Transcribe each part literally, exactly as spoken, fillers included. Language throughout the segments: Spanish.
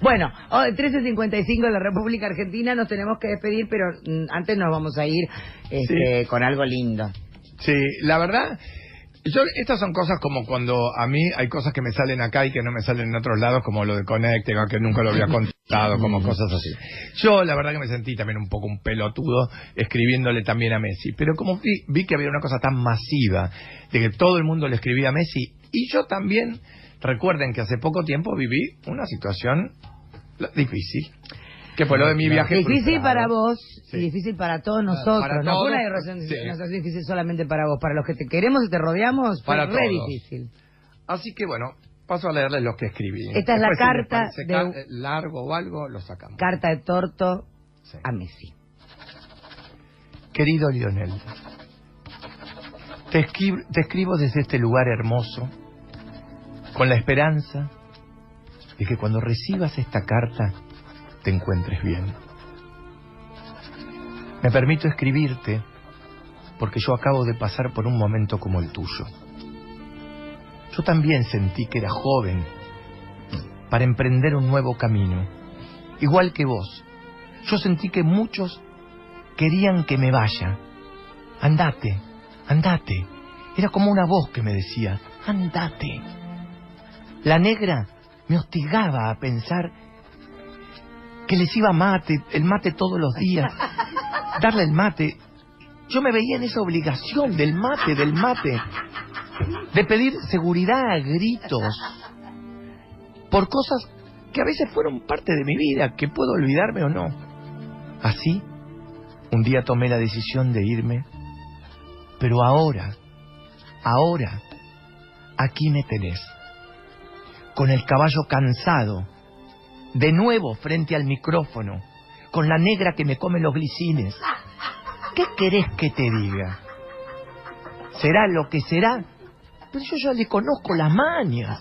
Bueno, trece cincuenta y cinco de la República Argentina, nos tenemos que despedir, pero mm, antes nos vamos a ir este, sí. con algo lindo. Sí, la verdad, yo estas son cosas como cuando a mí hay cosas que me salen acá y que no me salen en otros lados, como lo de Connecting, que nunca lo había contado, como cosas así. Yo la verdad que me sentí también un poco un pelotudo escribiéndole también a Messi, pero como vi, vi que había una cosa tan masiva de que todo el mundo le escribía a Messi, y yo también, recuerden que hace poco tiempo viví una situación difícil, que fue lo de mi viaje difícil frustrado. para vos, sí. y difícil para todos nosotros. Para no todos, fue una relación, sí. no es difícil solamente para vos, para los que te queremos y te rodeamos, fue para re todos. difícil. Así que bueno, paso a leerles lo que escribí. Esta es la Después, carta si de ca largo o algo, lo sacamos. Carta de Torto sí. a Messi. Querido Lionel, te, escribo, te escribo desde este lugar hermoso, con la esperanza de que cuando recibas esta carta te encuentres bien. Me permito escribirte porque yo acabo de pasar por un momento como el tuyo. Yo también sentí que era joven para emprender un nuevo camino, igual que vos. Yo sentí que muchos querían que me vaya. Andate, andate. Era como una voz que me decía, andate. La negra me hostigaba a pensar que les iba mate, el mate todos los días, darle el mate. Yo me veía en esa obligación del mate, del mate, de pedir seguridad a gritos, por cosas que a veces fueron parte de mi vida, que puedo olvidarme o no. Así, un día tomé la decisión de irme, pero ahora, ahora, aquí me tenés, con el caballo cansado, de nuevo frente al micrófono, con la negra que me come los glicines. ¿Qué querés que te diga? Será lo que será, pero yo ya le conozco las mañas.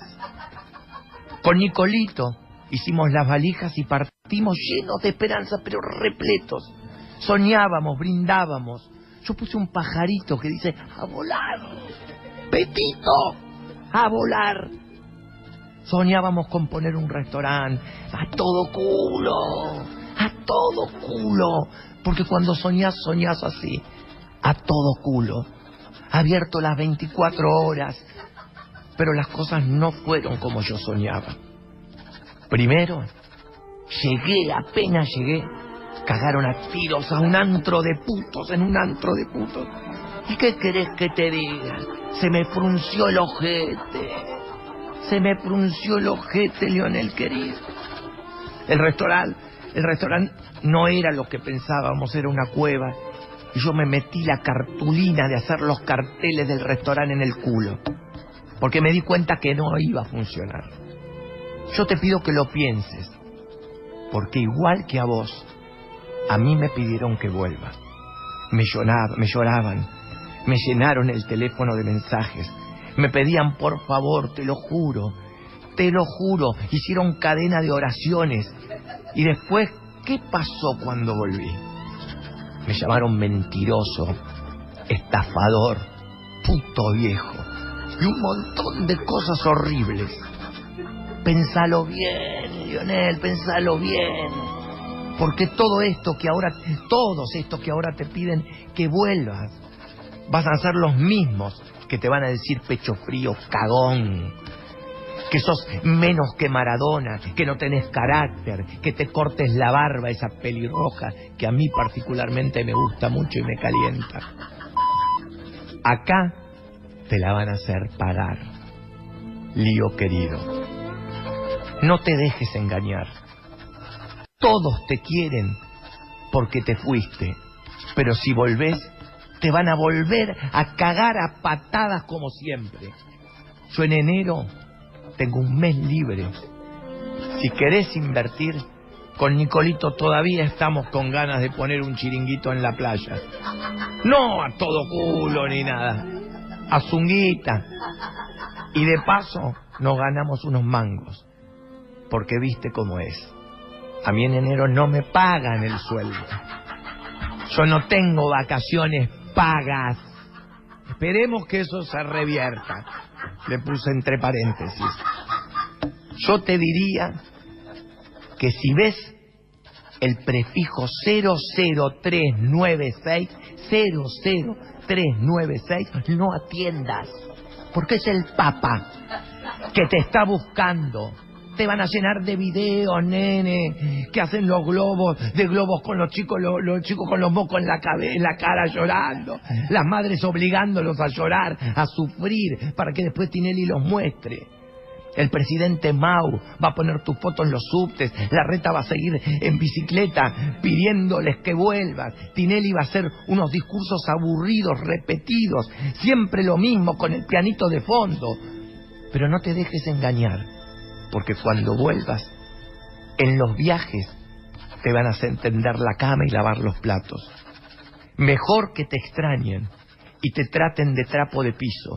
Con Nicolito hicimos las valijas y partimos llenos de esperanza, pero repletos. Soñábamos, brindábamos. Yo puse un pajarito que dice, a volar, Petito, a volar. Soñábamos con poner un restaurante a todo culo, a todo culo, porque cuando soñás, soñás así, a todo culo, abierto las veinticuatro horas, pero las cosas no fueron como yo soñaba. Primero, llegué, apenas llegué, cagaron a tiros a un antro de putos, en un antro de putos. ¿Y qué querés que te diga? Se me frunció el ojete. Se me frunció el ojete, Lionel querido. El restaurante, el restaurante no era lo que pensábamos, era una cueva. Y yo me metí la cartulina de hacer los carteles del restaurante en el culo, porque me di cuenta que no iba a funcionar. Yo te pido que lo pienses, porque igual que a vos, a mí me pidieron que vuelva. Me lloraban, me lloraban, me llenaron el teléfono de mensajes. Me pedían por favor, te lo juro, te lo juro. Hicieron cadena de oraciones. Y después, ¿qué pasó cuando volví? Me llamaron mentiroso, estafador, puto viejo, y un montón de cosas horribles. Pensalo bien, Lionel, pensalo bien. Porque todo esto que ahora, todos estos que ahora te piden que vuelvas, vas a ser los mismos que te van a decir pecho frío, cagón, que sos menos que Maradona, que no tenés carácter, que te cortes la barba, esa pelirroja que a mí particularmente me gusta mucho y me calienta. Acá te la van a hacer pagar, lío querido. No te dejes engañar. Todos te quieren porque te fuiste, pero si volvés, te van a volver a cagar a patadas como siempre. Yo en enero tengo un mes libre. Si querés invertir, con Nicolito todavía estamos con ganas de poner un chiringuito en la playa. No a todo culo ni nada, a zunguita. Y de paso nos ganamos unos mangos, porque viste cómo es. A mí en enero no me pagan el sueldo. Yo no tengo vacaciones pagas. Esperemos que eso se revierta. Le puse entre paréntesis. Yo te diría que si ves el prefijo cero cero tres nueve seis, cero cero tres nueve seis, no atiendas, porque es el Papa que te está buscando. Te van a llenar de videos, nene, que hacen los globos, de globos con los chicos, los, los chicos con los mocos en la, cabe, en la cara llorando, las madres obligándolos a llorar, a sufrir, para que después Tinelli los muestre. El presidente Mau va a poner tus fotos en los subtes, la Reta va a seguir en bicicleta pidiéndoles que vuelvan, Tinelli va a hacer unos discursos aburridos, repetidos, siempre lo mismo con el pianito de fondo. Pero no te dejes engañar, porque cuando vuelvas, en los viajes te van a hacer tender la cama y lavar los platos. Mejor que te extrañen y te traten de trapo de piso.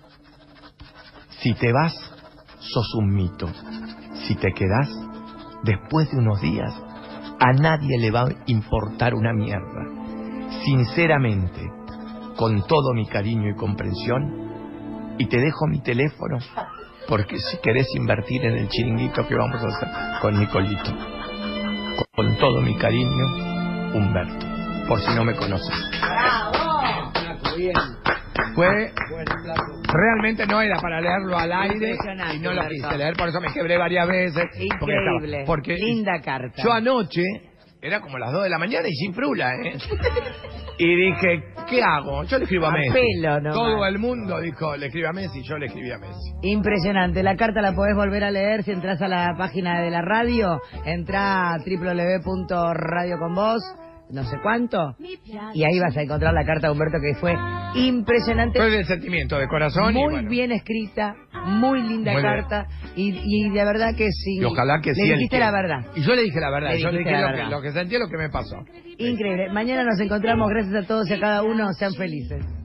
Si te vas, sos un mito. Si te quedás, después de unos días, a nadie le va a importar una mierda. Sinceramente, con todo mi cariño y comprensión, y te dejo mi teléfono, porque si querés invertir en el chiringuito que vamos a hacer con Nicolito. Con todo mi cariño, Humberto, por si no me conoces. ¡Bravo! Bien. Fue... Realmente no era para leerlo al aire y no lo quise leer, por eso me quebré varias veces. Increíble. Porque, estaba, porque linda carta. Yo anoche, era como las dos de la mañana y sin frula, ¿eh? Y dije, ¿qué hago? Yo le escribo a, a Messi. Pelo nomás. Todo el mundo dijo, le escribe a Messi, yo le escribí a Messi. Impresionante. La carta la podés volver a leer si entras a la página de la radio. Entrá a doble u doble u doble u punto radio con vos, no sé cuánto, y ahí vas a encontrar la carta de Humberto, que fue impresionante. Fue de sentimiento, de corazón. Muy y bueno. bien escrita, muy linda muy carta, y, y de verdad que sí. Y ojalá que le sí. Le dijiste que... la verdad. Y yo le dije la verdad, le yo le dije la lo verdad. que, lo que sentí, lo que me pasó. Increíble. Mañana nos encontramos, gracias a todos y a cada uno, sean felices.